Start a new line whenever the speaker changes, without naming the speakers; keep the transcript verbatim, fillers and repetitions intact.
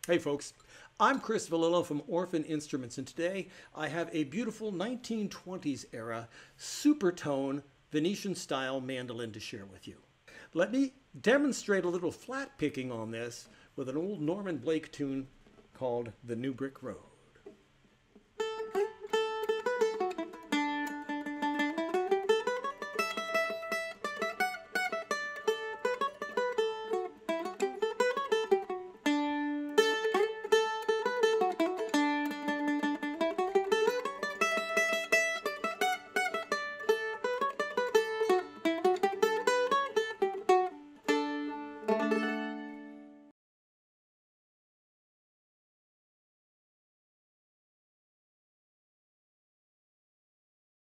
Hey folks, I'm Chris Vallillo from Orphan Instruments, and today I have a beautiful nineteen twenties era Supertone Venetian style mandolin to share with you. Let me demonstrate a little flat picking on this with an old Norman Blake tune called The New Brick Road.